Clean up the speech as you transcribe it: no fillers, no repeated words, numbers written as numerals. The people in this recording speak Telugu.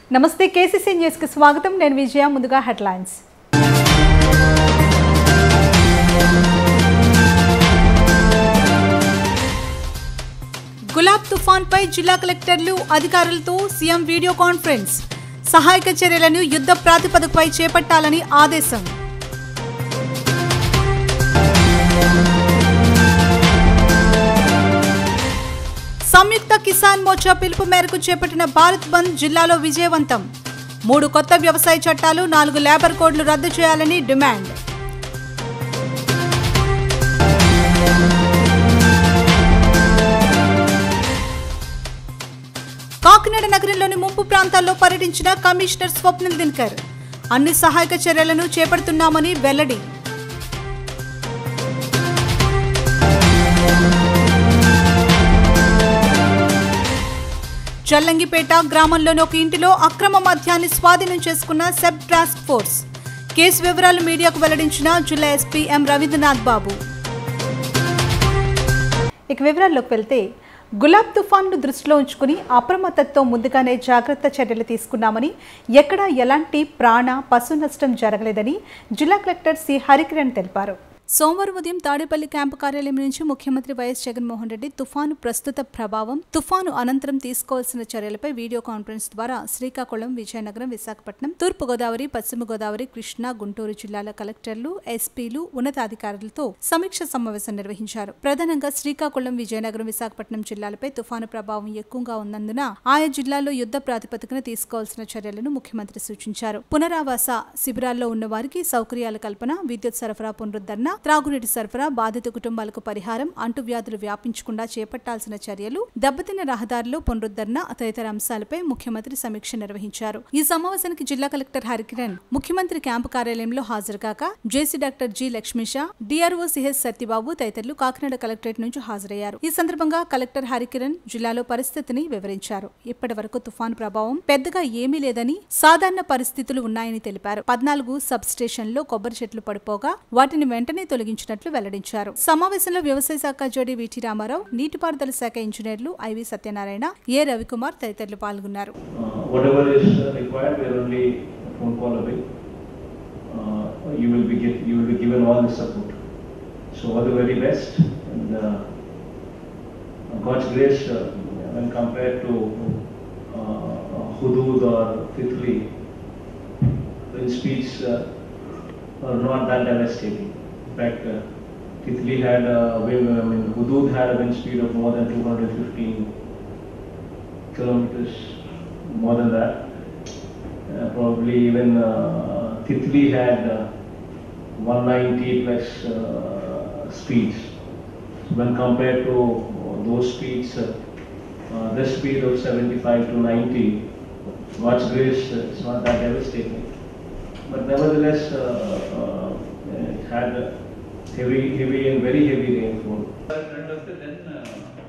నమస్తే కేసీసీ న్యూస్ కి స్వాగతం నేను విజయ ముందుగా హెడ్లైన్స్ గులాబ్ తుఫాన్ పై జిల్లా కలెక్టర్లు అధికారులతో సీఎం వీడియో కాన్ఫరెన్స్ సహాయక చర్యలను యుద్ధ ప్రాతిపదికపై చేపట్టాలని ఆదేశం సంయుక్త కిసాన్ మోర్చా పిలుపు మేరకు చేపట్టిన భారత్ బంద్ జిల్లాలో విజయవంతం 3 కొత్త వ్యవసాయ చట్టాలు 4 లేబర్ కోడ్లు రద్దు చేయాలని డిమాండ్ కాకినాడ నగరంలోని ముంపు ప్రాంతాల్లో పర్యటించిన కమిషనర్ స్వప్నిల్ దినకర్ అన్ని సహాయక చర్యలను చేపడుతున్నామని వెల్లడి చల్లంగిపేట గ్రామంలోని ఒక ఇంటిలో అక్రమ మద్యాన్ని స్వాధీనం చేసుకున్న సెబ్ టాస్క్ ఫోర్స్ కేసు వివరాలు మీడియాకు వెల్లడించిన జిల్లా ఎస్పీ ఎం రవీంద్రనాథ్ బాబు ఇక వివరాల్లోకి వెళ్తే గులాబ్ తుఫాన్ను దృష్టిలో ఉంచుకుని అప్రమత్తతో ముందుగానే జాగ్రత్త చర్యలు తీసుకున్నామని ఎక్కడా ఎలాంటి ప్రాణ పశు నష్టం జరగలేదని జిల్లా కలెక్టర్ సి హరికిరణ్ తెలిపారు సోమవారం ఉదయం తాడేపల్లి క్యాంపు కార్యాలయం నుంచి ముఖ్యమంత్రి వైఎస్ జగన్మోహన్ రెడ్డి తుఫాను ప్రస్తుత ప్రభావం తుఫాను అనంతరం తీసుకోవాల్సిన చర్యలపై వీడియో కాన్ఫరెన్స్ ద్వారా శ్రీకాకుళం విజయనగరం విశాఖపట్నం తూర్పు గోదావరి పశ్చిమ గోదావరి కృష్ణా గుంటూరు జిల్లాల కలెక్టర్లు ఎస్పీలు ఉన్నతాధికారులతో సమీక్ష సమావేశం నిర్వహించారు ప్రధానంగా శ్రీకాకుళం విజయనగరం విశాఖపట్నం జిల్లాలపై తుఫాను ప్రభావం ఎక్కువగా ఉన్నందున ఆయా జిల్లాల్లో యుద్ధ ప్రాతిపదికన తీసుకోవాల్సిన చర్యలను ముఖ్యమంత్రి సూచించారు పునరావాస శిబిరాల్లో ఉన్న వారికి సౌకర్యాల కల్పన విద్యుత్ సరఫరా పునరుద్ధరణ త్రాగునీటి సరఫరా బాధిత కుటుంబాలకు పరిహారం అంటువ్యాధులు వ్యాపించకుండా చేపట్టాల్సిన చర్యలు దెబ్బతిన్న రహదారులు పునరుద్ధరణ తదితర అంశాలపై ముఖ్యమంత్రి సమీక్ష నిర్వహించారు ఈ సమావేశానికి జిల్లా కలెక్టర్ హరికిరణ్ ముఖ్యమంత్రి క్యాంపు కార్యాలయంలో హాజరుకాక JC doctor G Lakshmisha DRO CH Satyababu తదితరులు కాకినాడ కలెక్టరేట్ నుంచి హాజరయ్యారు ఈ సందర్భంగా కలెక్టర్ హరికిరణ్ జిల్లాలో పరిస్థితిని వివరించారు ఇప్పటి వరకు తుఫాను ప్రభావం పెద్దగా ఏమీ లేదని సాధారణ పరిస్థితులు ఉన్నాయని తెలిపారు 14 సబ్ స్టేషన్లో కొబ్బరి చెట్లు పడిపోగా వాటిని వెంటనే తొలగించినట్లు వెల్లడించారు సమావేశంలో వ్యవసాయ శాఖ జోడి విటి రామారావు నీటిపారుదల శాఖ ఇంజనీర్లు ఐవి సత్యనారాయణ ఏ రవికుమార్ తదితరులు పాల్గొన్నారు In fact, Titli had Hudud had a wind speed of more than 215 kilometers, more than that. Probably even Titli had 190 plus speeds. When compared to those speeds, this speed of 75 to 90, God's grace, it's not that devastating. But nevertheless, it had heavy and very heavy rainfall.